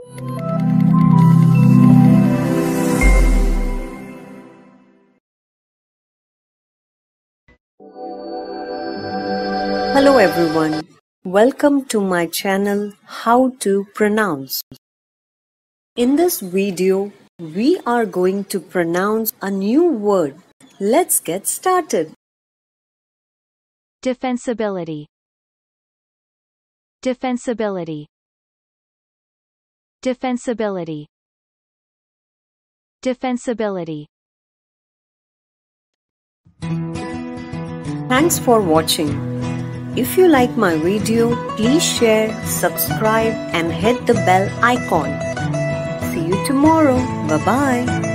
Hello everyone, welcome to my channel How to Pronounce. In this video, we are going to pronounce a new word. Let's get started. Defensibility. Defensibility. Defensibility. Defensibility. Thanks for watching. If you like my video, please share, subscribe and hit the bell icon. See you tomorrow. Bye-bye.